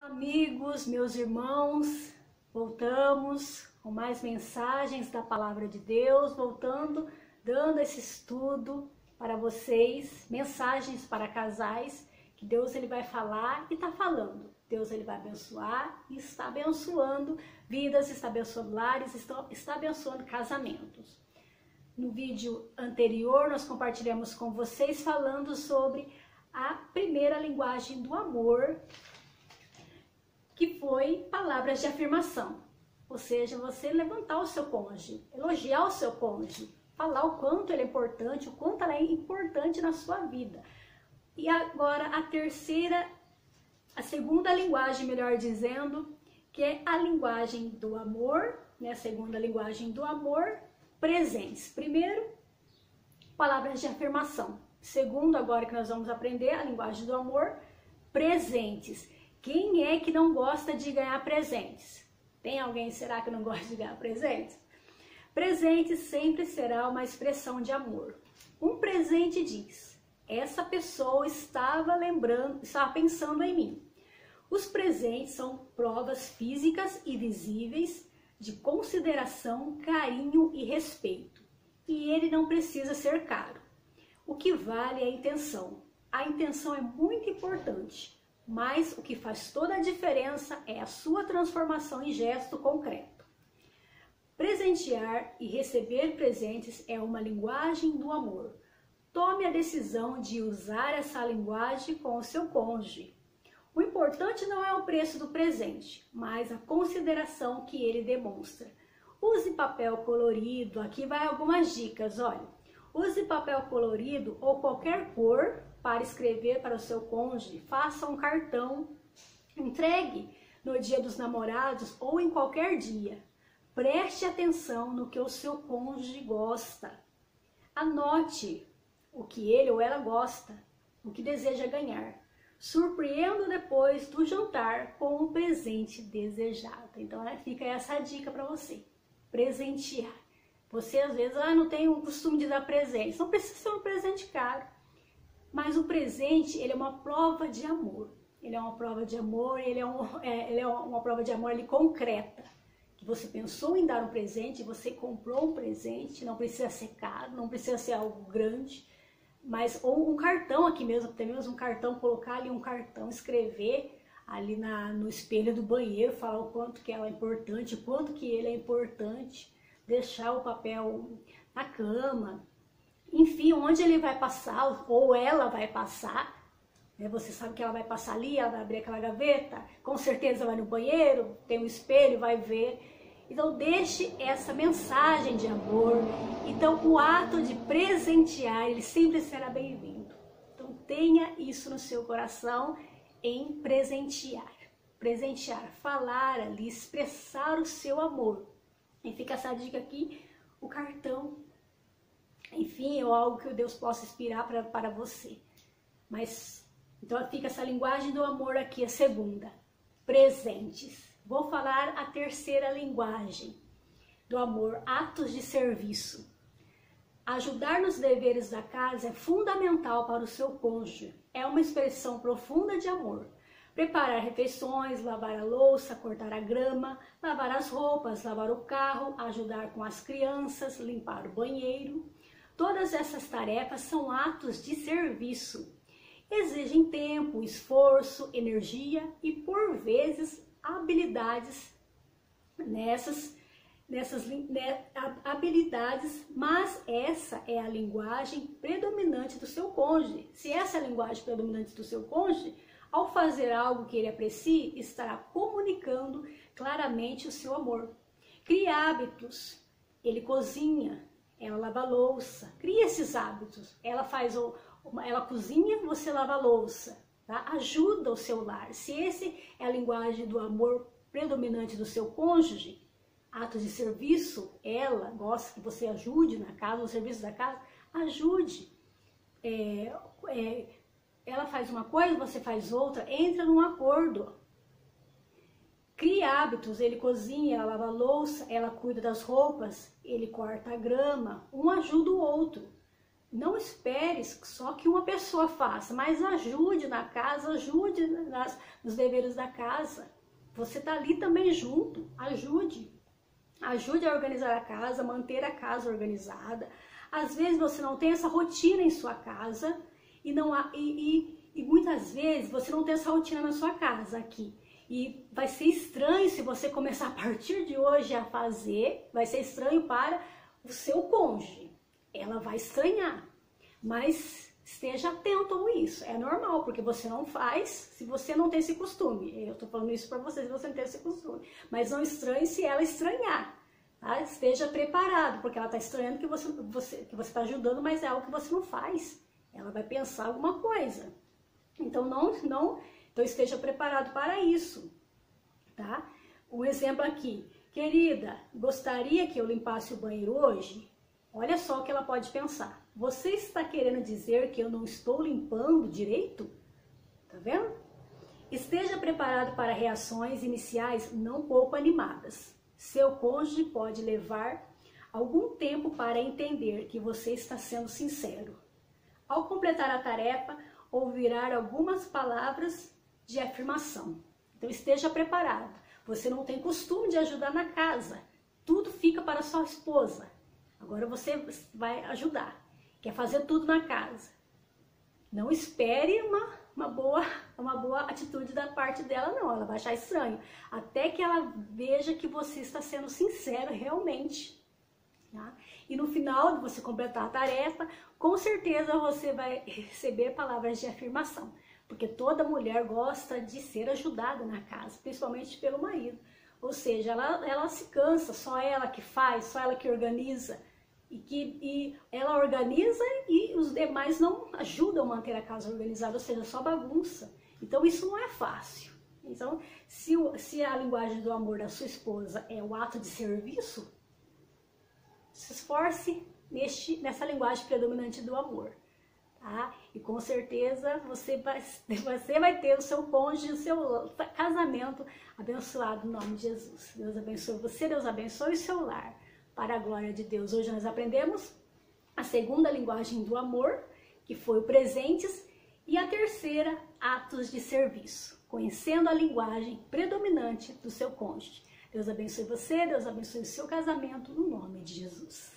Amigos, meus irmãos, voltamos com mais mensagens da Palavra de Deus, dando esse estudo para vocês, mensagens para casais, que Deus ele vai falar e está falando. Deus ele vai abençoar e está abençoando vidas, está abençoando lares, está abençoando casamentos. No vídeo anterior nós compartilhamos com vocês falando sobre a primeira linguagem do amor, que foi palavras de afirmação, ou seja, você levantar o seu cônjuge, elogiar o seu cônjuge, falar o quanto ele é importante, o quanto ela é importante na sua vida. E agora a segunda linguagem, melhor dizendo, que é a linguagem do amor, né? A segunda linguagem do amor, presentes. Primeiro, palavras de afirmação. Segundo, agora que nós vamos aprender a linguagem do amor, presentes. Quem é que não gosta de ganhar presentes? Tem alguém, será, que não gosta de ganhar presentes? Presente sempre será uma expressão de amor. Um presente diz: essa pessoa estava pensando em mim. Os presentes são provas físicas e visíveis de consideração, carinho e respeito. E ele não precisa ser caro. O que vale é a intenção. A intenção é muito importante. Mas o que faz toda a diferença é a sua transformação em gesto concreto. Presentear e receber presentes é uma linguagem do amor. Tome a decisão de usar essa linguagem com o seu cônjuge. O importante não é o preço do presente, mas a consideração que ele demonstra. Use papel colorido, aqui vai algumas dicas, olha. Use papel colorido ou qualquer cor para escrever para o seu cônjuge. Faça um cartão, entregue no dia dos namorados ou em qualquer dia. Preste atenção no que o seu cônjuge gosta. Anote o que ele ou ela gosta, o que deseja ganhar. Surpreenda depois do jantar com um presente desejado. Então fica essa dica para você. Presentear. Você às vezes não tem o costume de dar presentes. Não precisa ser um presente caro. Mas o presente, ele é uma prova de amor. Ele é uma prova de amor, ele é uma prova de amor ali concreta. Que você pensou em dar um presente, você comprou um presente, não precisa ser caro, não precisa ser algo grande, mas ou um cartão aqui mesmo, até mesmo um cartão, colocar ali um cartão, escrever ali no espelho do banheiro, falar o quanto que ela é importante, o quanto que ele é importante, deixar o papel na cama. Enfim, onde ele vai passar, ou ela vai passar, né? Você sabe que ela vai passar ali, ela vai abrir aquela gaveta, com certeza vai no banheiro, tem um espelho, vai ver. Então deixe essa mensagem de amor. Então o ato de presentear, ele sempre será bem-vindo. Então tenha isso no seu coração, em presentear. Presentear, falar ali, expressar o seu amor. E fica essa dica aqui, o cartão. Enfim, ou algo que Deus possa inspirar para você. Mas, então fica essa linguagem do amor aqui, a segunda. Presentes. Vou falar a terceira linguagem do amor, atos de serviço. Ajudar nos deveres da casa é fundamental para o seu cônjuge. É uma expressão profunda de amor. Preparar refeições, lavar a louça, cortar a grama, lavar as roupas, lavar o carro, ajudar com as crianças, limpar o banheiro. Todas essas tarefas são atos de serviço. Exigem tempo, esforço, energia e, por vezes, habilidades habilidades, mas essa é a linguagem predominante do seu cônjuge. Se essa é a linguagem predominante do seu cônjuge, ao fazer algo que ele aprecie, estará comunicando claramente o seu amor. Crie hábitos. Ele cozinha, ela lava a louça. Cria esses hábitos. Ela cozinha, você lava a louça. Tá? Ajuda o seu lar. Se esse é a linguagem do amor predominante do seu cônjuge, atos de serviço, ela gosta que você ajude na casa, no serviço da casa, ajude. Ela faz uma coisa, você faz outra, entra num acordo. Cria hábitos, ele cozinha, ela lava a louça, ela cuida das roupas, ele corta a grama, um ajuda o outro. Não espere só que uma pessoa faça, mas ajude na casa, ajude nos deveres da casa. Você está ali também junto, ajude. Ajude a organizar a casa, manter a casa organizada. Às vezes você não tem essa rotina em sua casa e muitas vezes você não tem essa rotina na sua casa aqui. E vai ser estranho se você começar a partir de hoje a fazer, vai ser estranho para o seu cônjuge. Ela vai estranhar, mas esteja atento a isso. É normal, porque você não faz se você não tem esse costume. Eu tô falando isso para vocês se você não tem esse costume. Mas não estranhe se ela estranhar. Tá? Esteja preparado, porque ela está estranhando que você está ajudando, mas é algo que você não faz. Ela vai pensar alguma coisa. Então então esteja preparado para isso, tá? Um exemplo aqui. Querida, gostaria que eu limpasse o banheiro hoje? Olha só o que ela pode pensar. Você está querendo dizer que eu não estou limpando direito? Tá vendo? Esteja preparado para reações iniciais não pouco animadas. Seu cônjuge pode levar algum tempo para entender que você está sendo sincero. Ao completar a tarefa, ouvirá algumas palavras de afirmação. Então esteja preparado. Você não tem costume de ajudar na casa. Tudo fica para sua esposa. Agora você vai ajudar. Quer fazer tudo na casa. Não espere uma boa atitude da parte dela, não. Ela vai achar estranho. Até que ela veja que você está sendo sincero realmente. Tá? E no final de você completar a tarefa, com certeza você vai receber palavras de afirmação. Porque toda mulher gosta de ser ajudada na casa, principalmente pelo marido. Ou seja, ela se cansa, só ela que faz, só ela que organiza. E ela organiza e os demais não ajudam a manter a casa organizada, ou seja, só bagunça. Então isso não é fácil. Então, se a linguagem do amor da sua esposa é o ato de serviço, se esforce nessa linguagem predominante do amor. Tá? E com certeza você vai ter o seu cônjuge, o seu casamento abençoado no nome de Jesus. Deus abençoe você, Deus abençoe o seu lar, para a glória de Deus. Hoje nós aprendemos a segunda linguagem do amor, que foi o presentes, e a terceira, atos de serviço, conhecendo a linguagem predominante do seu cônjuge. Deus abençoe você, Deus abençoe o seu casamento, no nome de Jesus.